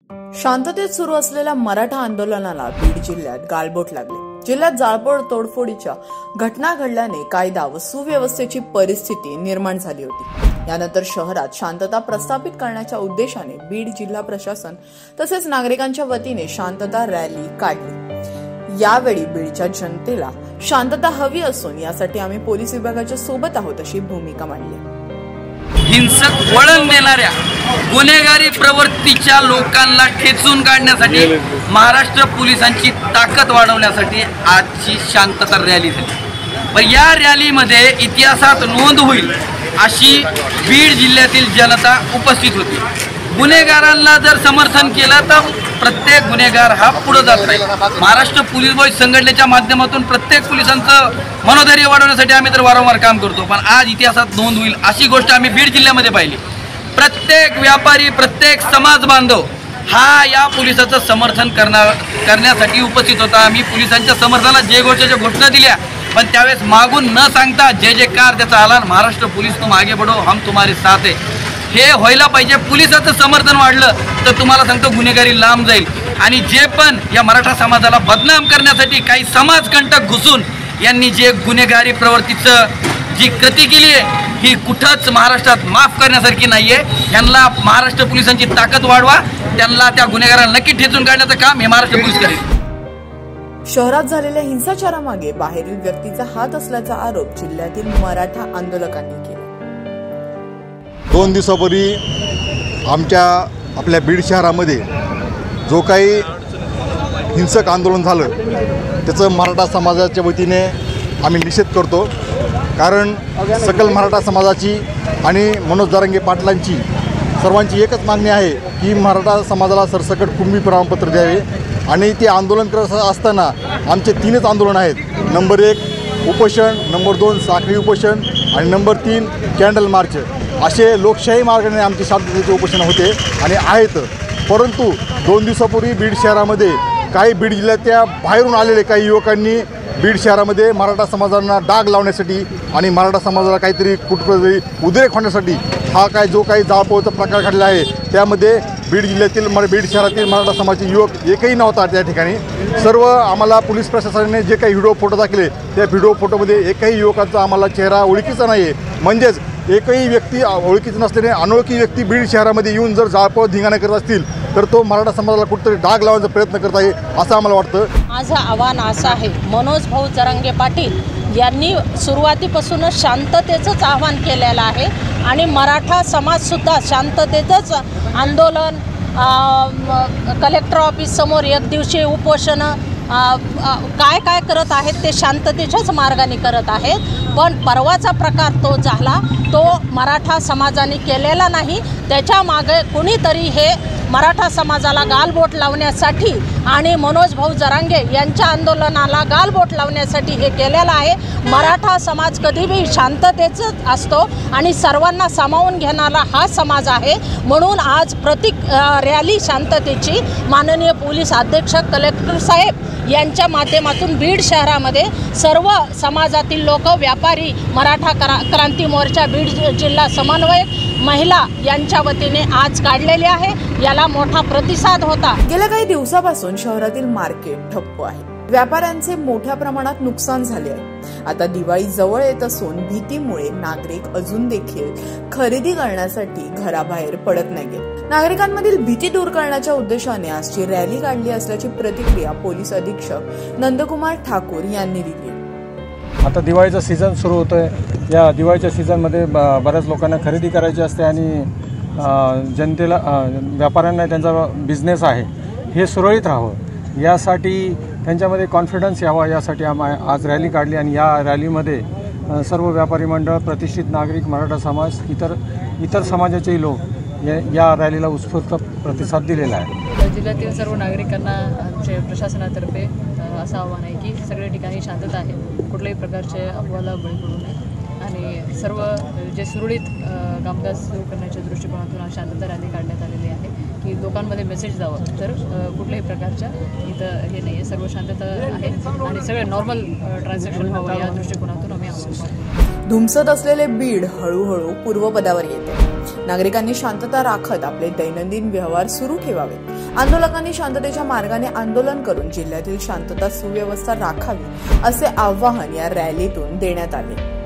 शांततेत सुरू असलेल्या मराठा आंदोलनाला बीड जिल्ह्यात गालबोट लागले। जिल्ह्यात जाळपोळ तोडफोडीच्या घटना घडल्याने कायदा व सुव्यवस्थेची परिस्थिती निर्माण झाली होती। यानंतर शहरात शांतता प्रस्थापित करण्याच्या उद्देशाने बीड जिल्हा प्रशासन तसेच नागरिकांच्या वतीने शांतता रॅली काढली। यावेळी बीडच्या जनतेला शांतता हवी असून यासाठी आम्ही पोलीस विभागाच्या सोबत आहोत अशी भूमिका मांडली। हिंसक वळण देणाऱ्या गुन्हेगारी प्रवृत्तीच्या लोकांना खेचून काढण्यासाठी महाराष्ट्र पोलिसांची ताकद वाढवण्यासाठी आजची शांतता रॅली झाली। पण या रॅलीमध्ये इतिहासात नोंद होईल अशी बीड जिल्ह्यातील जनता उपस्थित होती। गुन्हेगारांना जर समर्थन केलं तर प्रत्येक गुन्हेगार हा पुढे जात राहील। महाराष्ट्र पोलीस बॉयज संघटनेच्या माध्यमातून प्रत्येक पोलिसांचं मनोधैर्य वाढवण्यासाठी आम्ही तर वारंवार काम करतो। पण आज इतिहासात नोंद होईल अशी गोष्ट आम्ही बीड जिल्ह्यामध्ये पाहिली। प्रत्येक व्यापारी, प्रत्येक समाज बांधव हा या पोलिसाचं समर्थन करण्यासाठी उपस्थित होता। आम्ही पोलिसांच्या समर्थनाला जय घोषाच्या घोषणा दिल्या, पण त्यावेळेस मागून न सांगता जय जयकार त्याचा आला। महाराष्ट्र पोलीस तुम आगे बढ़ो, हम तुम्हारे साथ है हे व्हायला पाहिजे। पोलिसाचं समर्थन वाढलं तर तुम्हाला सांगतो गुन्हेगारी लांब जाईल। आणि जे पण या मराठा समाजाला बदनाम करण्यासाठी काही समाजकंटक घुसून यांनी जे गुन्हेगारी प्रवृत्तीचं जी कृती केली आहे ही कुठंच महाराष्ट्रात माफ करण्यासारखी नाहीये। यांना महाराष्ट्र पोलिसांची ताकद वाढवा, त्यांना त्या गुन्हेगारांना नक्की ठेचून काढण्याचं काम हे महाराष्ट्र पोलीस करेल। शहरात झालेल्या हिंसाचारामागे बाहेरील व्यक्तीचा हात असल्याचा आरोप जिल्ह्यातील मराठा आंदोलकांनी केला। 2 दिवसापूर्वी आपल्या बीड शहरामध्ये जो काही हिंसक आंदोलन झालं त्याचं मराठा समाजाच्या वतीने आम्ही निषेध करतो। कारण सकल मराठा समाजाची आणि मनोज जरांगे पाटलांची सर्वांची एकच मागणी आहे की मराठा समाजाला सरसकट कुणबी प्रमाणपत्र द्यावे। आणि ते आंदोलन करत असताना आमचे 3च आंदोलन आहेत। नंबर 1 उपोषण, नंबर 2 साखळी उपोषण आणि नंबर 3 कॅन्डल मार्च असे लोकशाही मार्गाने आमचे शांततेचे उपोषण होते आणि आहेत। परंतु 2 दिवसापूर्वी बीड शहरामध्ये काही बीड जिल्ह्याच्या बाहेरून आलेले काही युवकांनी बीड शहरामध्ये मराठा समाजांना डाग लावण्यासाठी आणि मराठा समाजाला काहीतरी कुठेतरी उद्रेक होण्यासाठी हा जो काही जाळपोळचा प्रकार घडला आहे त्यामध्ये बीड जिल्ह्यातील बीड शहरातील मराठा समाजाचे युवक एकही नव्हता। त्या ठिकाणी सर्व आम्हाला पोलीस प्रशासनाने जे काही व्हिडिओ फोटो दाखले त्या व्हिडिओ फोटोमध्ये एकही युवकाचा आम्हाला चेहरा ओळखीचा नाही आहे। म्हणजेच एकही व्यक्ती ओळखीची नसल्याने अनोळखी व्यक्ती बीड शहरामध्ये येऊन जर जाळपोळ धिंगाणा करत असतील तर तो मराठा समाजाला कुठेतरी डाग लावण्याचा प्रयत्न करत आहे असं आम्हाला वाटतं। माझं आव्हान असं आहे, मनोज भाऊ जरांगे पाटील यांनी सुरुवातीपासूनच शांततेचंच आव्हान केलेलं आहे आणि मराठा समाजसुद्धा शांततेचंच आंदोलन, कलेक्टर ऑफिस समोर एकदिवसीय उपोषणं काय करत आहेत ते शांततेच्याच मार्गाने करत आहेत। पण परवाचा प्रकार तो झाला तो मराठा समाजाने केलेला नाही। त्याच्या मागे कुणीतरी हे मराठा समाजाला गालबोट लावण्यासाठी आणि मनोज भाऊ जरांगे यांच्या आंदोलनाला गालबोट लावण्यासाठी हे केलेलं आहे। मराठा समाज कधीही शांततेचाच असतो आणि सर्वांना सामावून घेणारा हा समाज आहे। म्हणून आज रॅली शांततेची माननीय पोलीस अधीक्षक कलेक्टर साहेब यांच्या माध्यमातून बीड शहरामध्ये सर्व समाजातील लोक, व्यापारी, मराठा क्रांती मोर्चा, बीड जिल्हा समन्वयक, महिला यांच्या वतीने आज काढलेले आहे। याला मोठा प्रतिसाद होता। गेल्या काही दिवसापासून शहरातील मार्केट ठप्प आहे। व्यापाऱ्यांचे मोठ्या प्रमाणात नुकसान झाले आहे। आता दिवाळी जवळ येत असून भीतीमुळे नागरिक अजून देखील खरेदी करण्यासाठी घराबाहेर पडत नाहीत। नागरिकांमधील भीती दूर करण्याच्या उद्देशाने आजची रॅली काढली असल्याची प्रतिक्रिया पोलीस अधीक्षक नंदकुमार ठाकूर यांनी दिली। आता दिवाळीचा सीझन सुरू होतोय। या दिवाळीच्या सीझनमध्ये बऱ्याच लोकांना खरेदी करायची असते आणि जनतेला, व्यापाऱ्यांना त्यांचा बिझनेस आहे हे सुरळीत राहावं यासाठी त्यांच्यामध्ये कॉन्फिडन्स यावा यासाठी आम्ही आज रॅली काढली। आणि या रॅलीमध्ये सर्व व्यापारी मंडळ, प्रतिष्ठित नागरिक, मराठा समाज, इतर समाजाचेही लोक या रॅलीला उत्स्फूर्त प्रतिसाद दिलेला आहे। जिल्ह्यातील सर्व नागरिकांना आमच्या प्रशासनातर्फे असं आव्हान आहे की सगळ्या ठिकाणी शांतता आहे, कुठल्याही प्रकारचे अफवाला बळी पडू नये आणि सर्व जे सुरळीत कामकाज सुरू करण्याच्या दृष्टिकोनातून आज शांतता रॅली काढण्यात आलेली आहे की लोकांमध्ये मेसेज जावं तर कुठल्याही प्रकारच्या इथं हे नाही आहे, सर्व शांतता आहे आणि सगळं नॉर्मल ट्रान्झॅक्शन व्हावं या दृष्टिकोनातून आम्ही आव्हान करतो। धुमसत असलेले बीड हळूहळू पूर्वपदावर येते। नागरिकांनी शांतता राखत आपले दैनंदिन व्यवहार सुरू ठेवावेत। आंदोलकांनी शांततेच्या मार्गाने आंदोलन करून जिल्ह्यातील शांतता सुव्यवस्था राखावी असे आवाहन या रॅलीतून देण्यात आले।